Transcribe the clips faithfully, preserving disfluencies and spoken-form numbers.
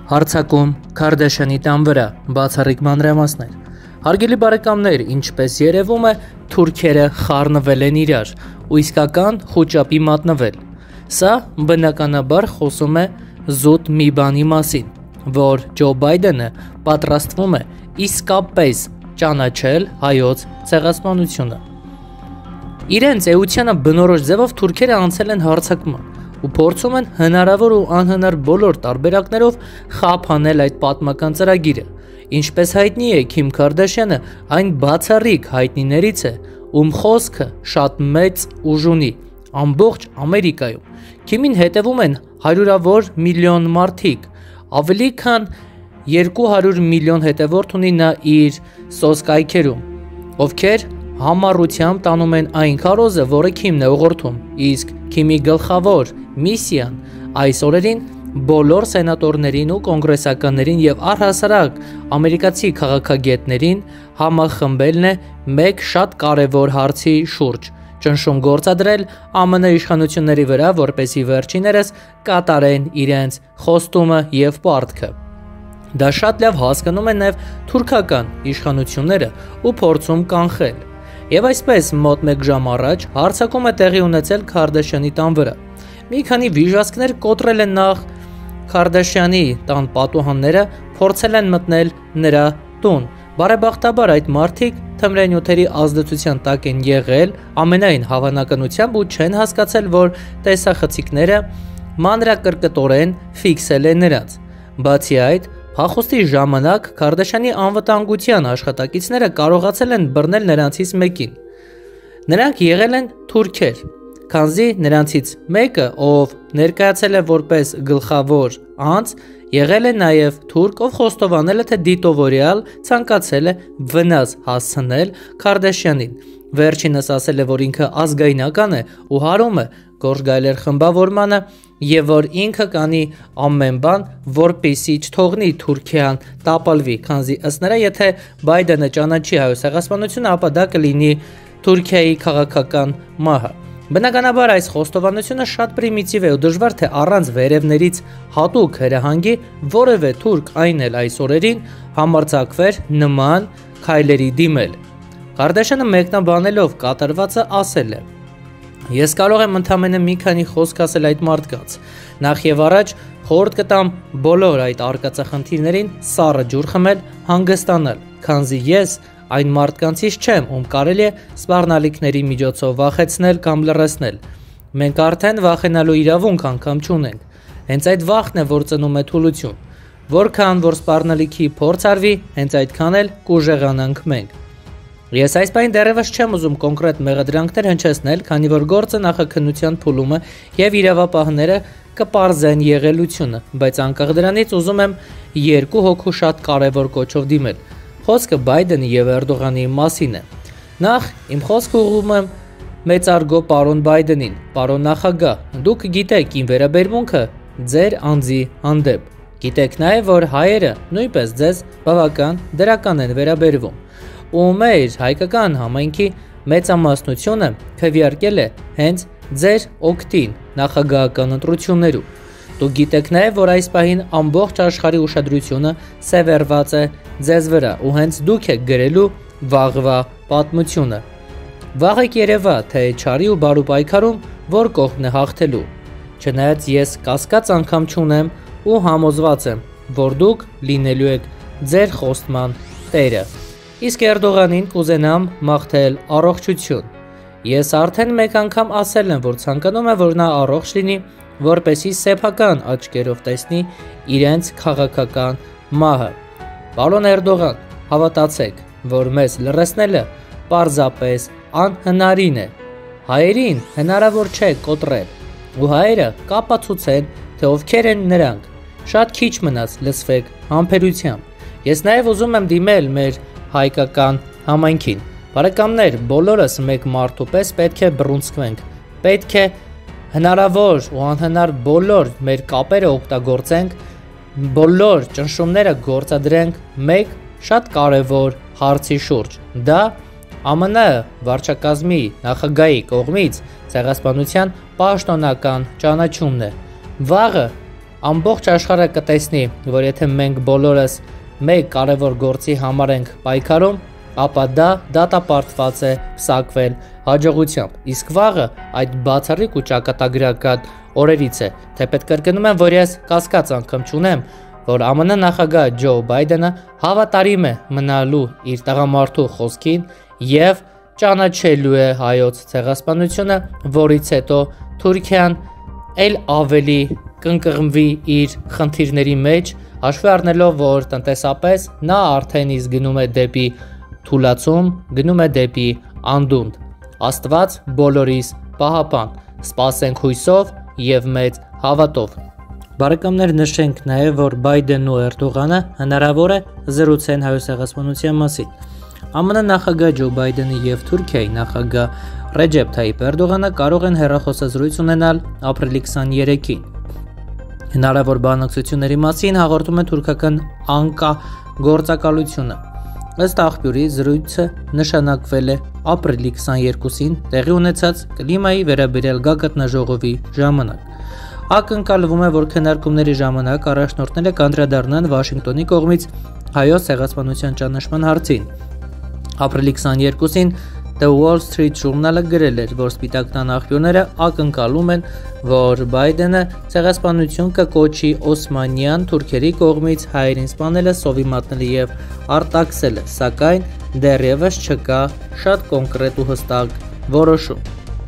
Հարձակում Քարդաշյանի տան վրա բացառիկ մանրամասներ։ Հարգելի բարեկամներ, ինչպես երևում է, թուրքերը խառնվել են իրար ու իսկական խոճապի մատնվել։ Սա բնականաբար խոսում է զուտ մի բանի մասին, որ Ջո Բայդենը պատրաստվում է իսկապես ճանաչել հայոց ցեղասպանությունը։ Իրենց էությանը բնորոշ ձևով թուրքերը անցել են հարձակման ու փորձում են հնարավոր ու անհնար բոլոր տարբերակներով խափանել այդ պատմական ծրագիրը։ Ինչպես հայտնի է, Քիմ Քարդաշյանը այն բացառիկ հայտնիներից է, ում խոսքը շատ մեծ ուժ ունի ամբողջ Ամերիկայում։ Քիմին հետևում են հարյուրավոր միլիոն մարդիկ, ավելի քան երկու հարյուր միլիոն հետևորդ ունի նա իր սոցկայքերում, ովքեր համառությամբ տանում են այն քարոզը, որը Քիմն է ուղղորդում, իսկ Քիմի գլխավոր միսիան այս օրերին բոլոր սենատորներին ու կոնգրեսականներին եւ առհասարակ ամերիկացի քաղաքագետներին համախմբելն է մեկ շատ կարևոր հարցի շուրջ, ճնշում գործադրել ԱՄՆ իշխանությունների վրա, որպեսզի վերջիներս կատարեն իրենց խոստումը եւ պարտքը։ Դա շատ լավ հասկանում են նաեւ թուրքական իշխանությունները ու փորձում կանխել։ Եվ այսպես մոտ մեկ ժամ առաջ հարձակում է տեղի ունեցել Քարդաշյանի տան վրա։ Մի քանի վիժասկներ կոտրել են նախ Քարդաշյանի տան պատուհանները, փորձել են մտնել նրա տուն։ Բարեբախտաբար այդ մարդիկ թմրանյութերի ազդեցության տակ են եղել ամենայն հավանականությամբ ու չեն հասկացել, որ տեսախցիկները մանրակրկտորեն ֆիքսել են նրանց։ Բացի այդ, փախուստի ժամանակ Քարդաշյանի անվտանգության աշխատակիցները կարողացել են բռնել նրանցից մեկին։ Նրանք եղել են թուրքեր, քանզի նրանցից մեկը, ով ներկայացել է որպես գլխավոր անձ, եղել է նաև թուրք, ով խոստովանել է, թե դիտովորյալ ցանկացել է վնաս հասցնել Քարդաշյանին։ Վերջինս ասել է, որ ինքը ազգայնական է ու հարում է Գորժ Գայլեր խմբավորմանը եւ որ ինքը կանի ամեն բան, որպեսի չթողնի Թուրքիան տապալվի, քանզի ըստ նրա, եթե Բայդենը ճանաչի հայոց ցեղասպանությունը, ապա դա կլինի Թուրքիայի քաղաքական մահը։ Բնականաբար այս խոստովանությունը շատ պրիմիտիվ է ու դժվար թե առանց վերևներից հատուկ հրահանգի որևէ թուրք, այն էլ այս օրերին, համարձակվեր նման քայլերի դիմել։ Քարդաշյանը մեկնաբանելով կատարվածը ասել է. Ես կարող եմ ընդամենը մի քանի խոսք ասել այդ մարդկանց։ Նախ եւ առաջ խորհուրդ կտամ բոլոր այդ արկածախնդիրներին սառը ջուր խմել, հանգստանալ, քանզի ես այն մարդկանցից չեմ, ում կարելի է սպառնալիքների միջոցով վախեցնել կամ լռեցնել։ Մենք արդեն վախենալու իրավունք անգամ չունենք։ Հենց այդ վախն է, որ ծնում է թուլություն։ Որքան որ սպառնալիքի փորձ արվի, հենց այդքան էլ կուժեղանանք մենք։ Ես այս պայն դեռևս չեմ ուզում կոնկրետ մեղադրանքներ հնչեցնել, քանի որ գործը նախաքննության փուլումը եւ իրավապահները կպարզեն եղելությունը, բայց անկախ դրանից ուզում եմ երկու հոգու շատ կարևոր կոչով դիմել։ Խոսքը Բայդենի եւ Էրդողանի մասին է։ Նախ իմ խոսքը ուղղում եմ մեծարգո պարոն Բայդենին, պարոն նախագահ, դուք գիտեք իմ վերաբերմունքը ձեր անձի հանդեպ։ Գիտեք նաեւ, որ հայերը նույնպես ձեզ բավական դրական են վերաբերվում։ Ու մեր հայկական համայնքի մեծամասնությունը քվեարկել է հենց ձեր օգտին նախագահական ընտրություններում։ Դուք գիտեք նաև, որ այս պահին ամբողջ աշխարհի ուշադրությունը սևեռված է ձեզ վրա ու հենց դուք եք գրելու վաղվա պատմությունը։ Վաղ եք երևա, թե չարի ու բարու պայքարում որ կողմն է հաղթելու։ Չնայած ես կասկած անգամ չունեմ ու համոզված եմ, որ դուք լինելու եք ձեր խոստման տերը։ Իսկ Էրդողանին կուզենամ մաղթել առողջություն։ Ես արդեն մեկ անգամ ասել եմ, որ ցանկանում եմ, որ նա առողջ լինի, որպեսզի սեփական աչքերով տեսնի իրենց քաղաքական մահը։ Պարոն Էրդողան, հավատացեք, որ մեզ լռեցնելը պարզապես անհնարին է։ Հայերին հնարավոր չէ կոտրել, ու հայերը կապացուցեն, թե ովքեր են նրանք։ Շատ քիչ մնաց լսվեք համբերությամբ։ Ես նաև ուզում եմ դիմել մեր հայկական համայնքին։ Բարեկամներ, բոլորս մեկ մարդու պես պետք է բռունցքվենք։ Պետք է հնարավոր ու անհնար բոլոր մեր կապերը օգտագործենք, բոլոր ճնշումները գործադրենք մեկ շատ կարևոր հարցի շուրջ։ Դա ԱՄՆ վարչակազմի նախագահի կողմից ցեղասպանության պաշտոնական ճանաչումն է։ Վաղը Ամբողջ աշխարհը կտեսնի, որ եթե մենք բոլորս մեկ կարևոր գործի համար ենք պայքարում, ապա դա դատապարտված է փսակվել հաջողությամբ։ Իսկ վաղը այդ բացառիկ ու ճակատագրական օրերից է, թեպետ կրկնում եմ, որ ես կասկած անգամ չունեմ, որ ԱՄՆ նախագահ Ջո Բայդենը հավատարիմ է մնալու իր տղամարդու խոսքին եւ ճանաչելու է հայոց ցեղասպանությունը, որից հետո Թուրքիան ել ավելի կընկղմվի իր խնդիրների մեջ, հաշվի առնելով, որ տնտեսապես նա արդեն իսկ գնում է դեպի թուլացում, գնում է դեպի անդունդ։ Աստված բոլորիս պահապան, սպասենք հույսով եւ մեծ հավատով։ Բարեկամներ, նշենք նաև, որ Բայդենն ու Էրդողանը հնարավոր է զրուցեն հայոց ցեղասպանության մասին։ ԱՄՆ նախագահ Ջո Բայդենը եւ Թուրքիայի նախագահ Ռեջեփ Թայիփ Էրդողանը կարող են հեռախոսազրույց ունենալ ապրիլի քսաներեքին։ Հնարավոր բանակցությունների մասին հաղորդում է թուրքական Անկա գործակալությունը։ Ըստ աղբյուրի, զրույցը նշանակվել է ապրիլի քսաներկուսին տեղի ունեցած կլիմայի վերաբերյալ գագաթնաժողովի ժամանակ։ Ակնկալվում է, որ քննարկումների ժամանակ առաջնորդները կանդրադառնան Վաշինգտոնի կողմից հայոց ցեղասպանության ճանաչման հարցին։ Ապրիլի քսաներկուսին The Wall Street Journal-ը գրել էր, որ Սպիտակ տան աղբյուրները ակնկալում են, որ Բայդենը ցեղասպանություն կկոչի Օսմանյան թուրքերի կողմից հայերին սպանելը, սովի մատնելը եւ արտաքսելը, սակայն դեռևս չկա շատ կոնկրետ ու հստակ որոշում։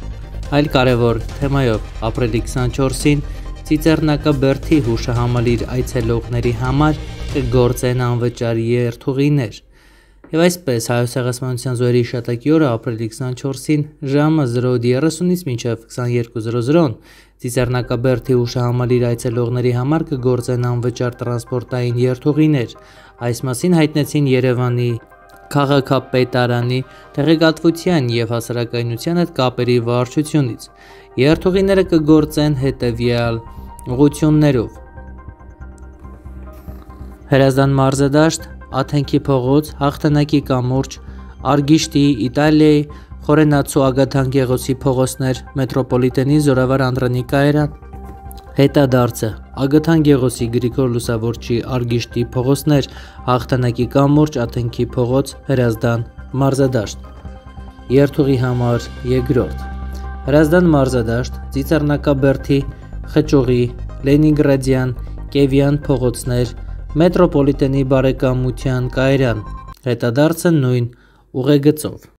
Այլ կարևոր թեմայով ապրիլի քսանչորսին Ծիծեռնակաբերդի հուշահամալիր այցելողների համար կգործեն անվճար երթուղիներ։ Եվ այսպես հայոց ցեղասպանության զոհերի հիշատակի օրը ապրիլի քսանչորսին ժամը զրո երեսունից մինչև քսաներկու զրո զրոն Ծիծեռնակաբերդի հուշահամալիր այցելողների համար կգործեն անվճար տրանսպորտային երթուղիներ։ Այս մասին հայտնեցին Երևանի քաղաքապետարանի տեղեկատվության եւ հասարակայնության հետ կապերի վարչությունից։ Երթուղիները կգործեն հետեւյալ ուղղություններով. Հրազդան մարզադաշտ, Աթենքի փողոց, Հաղթանակի կամուրջ, Արգիշտի, Իտալիայի, Խորենացու Ագաթան Գեղոսի փողոցներ, Մետրոպոլիտենի Զորավար Անդրանիկ կայարան, Հետադարձը, Ագաթան Գեղոսի Գրիգոր Լուսավորչի Արգիշտի փողոցներ, Հաղթանակի կամուրջ, Աթենքի փողոց, Հրազդան մարզադաշտ։ Երթուղի համար երկրորդ. Հրազդան մարզադաշտ, Ծիծեռնակաբերդի, Խճուղի, Լենինգրադյան, Կևյան փողոցներ, Մետրոպոլիտենի բարեկամության կայարան, հետադարձը նույն ուղեգծով։